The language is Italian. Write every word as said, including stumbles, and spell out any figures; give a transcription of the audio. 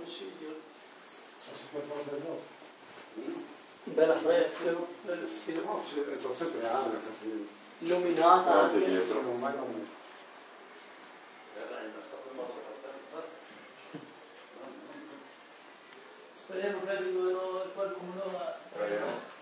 consiglio. Bella fresca, No, c'è sempre aria, illuminata Guarda anche. dietro. non mai non... Speriamo che arrivino qualcuno a...